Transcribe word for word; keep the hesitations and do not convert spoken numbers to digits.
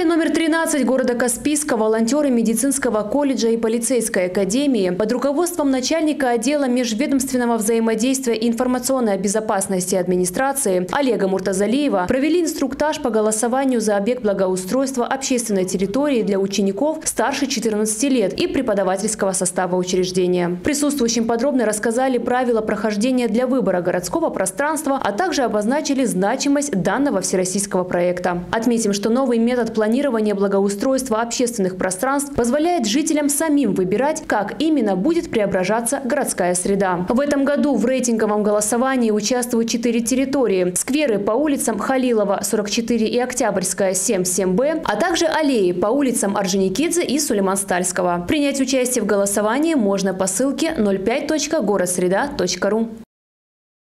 школе номер тринадцать города Каспийска волонтеры медицинского колледжа и полицейской академии под руководством начальника отдела межведомственного взаимодействия и информационной безопасности администрации Олега Муртазалиева провели инструктаж по голосованию за объект благоустройства общественной территории для учеников старше четырнадцати лет и преподавательского состава учреждения. Присутствующим подробно рассказали правила прохождения для выбора городского пространства, а также обозначили значимость данного всероссийского проекта. Отметим, что новый метод планирования благоустройства общественных пространств позволяет жителям самим выбирать, как именно будет преображаться городская среда. В этом году в рейтинговом голосовании участвуют четыре территории: скверы по улицам Халилова, сорок четыре и Октябрьская, семь, семь Б, а также аллеи по улицам Орджоникидзе и Сулейман-Стальского. Принять участие в голосовании можно по ссылке ноль пять точка город среда точка ру.